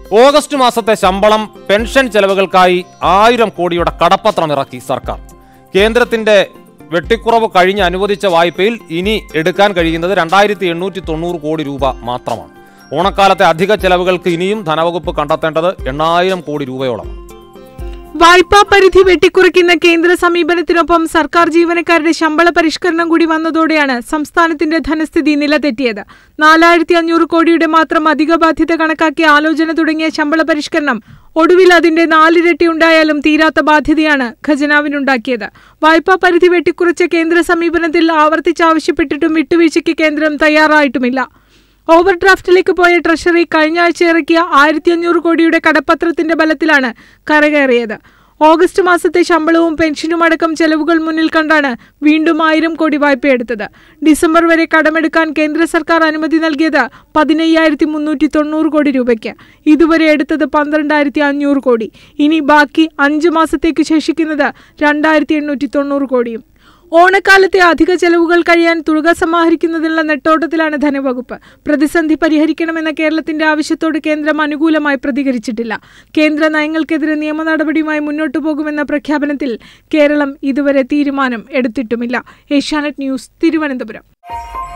August മാസത്തെ ശമ്പളം, pension ചെലവുകൾക്കായി 1000 കോടിയുടെ കടപ്പത്രം ഇറക്കി സർക്കാർ. കേന്ദ്രത്തിന്റെ വെട്ടിക്കുറവ് കഴിഞ്ഞ് അനുവദിച്ച വായ്പയിൽ ഇനി എടുക്കാൻ കഴിയുന്നത് 2890 കോടി രൂപ മാത്രമാണ്. ഓണക്കാലത്തെ അധിക ചെലവുകൾക്ക് ഇനിയും ധനവകുപ്പ് കണ്ടെത്തേണ്ടത് 8000 കോടി രൂപയോളം. വായ്പാ പരിധി വെട്ടിക്കുറയ്ക്കുന്ന കേന്ദ്ര സമീപനത്തിനൊപ്പം സർക്കാർ ജീവനക്കാരുടെ ശമ്പള പരിഷ്കരണം കൂടി വന്നതോടെയാണ് സംസ്ഥാനത്തിന്റെ ധനസ്ഥിതി നിലതെറ്റിയത്. 4500 കോടിയുടെ മാത്രം അധിക ബാധ്യത കണക്കാക്കി ആലോചന തുടങ്ങിയ ശമ്പള പരിഷ്കരണം ഒടുവിൽ അതിന്റെ 4 ഇരട്ടി ഉണ്ടായാലും തീരാത്ത ബാധ്യതയാണ് ഖജനാവിനുണ്ടാക്കിയത്. വായ്പാ പരിധി വെട്ടിക്കുറച്ച കേന്ദ്ര സമീപനത്തിൽ ആവർത്തിച്ചാവശ്യപ്പെട്ടിട്ടും വിട്ടുവീഴ്ചയ്ക്ക് കേന്ദ്രം തയ്യാറായിട്ടുമില്ല. ഓവർ ഡ്രാഫ്റ്റിലേക്ക് പോയ ട്രഷറി കഴിഞ്ഞ ആഴ്ച ഇറക്കിയ 1500 കോടിയുടെ കടപ്പത്രത്തിന്റെ ബലത്തിലാണ് കരകയറിയത്. ഓഗസ്റ്റ് മാസത്തെ ശമ്പളവും പെൻഷനും അടക്കം ചെലവുകൾ മുന്നിൽ കണ്ടാണ് വീണ്ടും 1000 കോടി വായ്പയെടുത്തത്. ഡിസംബർ വരെ കടമെടുക്കാൻ കേന്ദ്ര സർക്കാർ അനുമതി നൽകിയത് 15390 കോടി രൂപയ്ക്ക്. ഇതുവരെ എടുത്തത് 12500 കോടി. ഇനി ബാക്കി 5 മാസത്തേക്ക് ശേഷിക്കുന്നത് 2890 കോടിയും. ഓണക്കാലത്തെ അധിക ചെലവുകൾ കഴിയാൻ തുക സമാഹരിക്കുന്നതിനുള്ള നെട്ടോട്ടത്തിലാണ് ധനവകുപ്പ്. പ്രതിസന്ധി പരിഹരിക്കണമെന്ന കേരളത്തിന്റെ ആവശ്യത്തോട് കേന്ദ്രം അനുകൂലമായി പ്രതികരിച്ചിട്ടില്ല. കേന്ദ്ര നയങ്ങൾക്കെതിരെ നിയമ നടപടിയുമായി മുന്നോട്ടു പോകുമെന്ന പ്രഖ്യാപനത്തിൽ കേരളം ഇതുവരെ തീരുമാനം എടുത്തിട്ടുമില്ല. ഏഷ്യാനെറ്റ് ന്യൂസ്, തിരുവനന്തപുരം.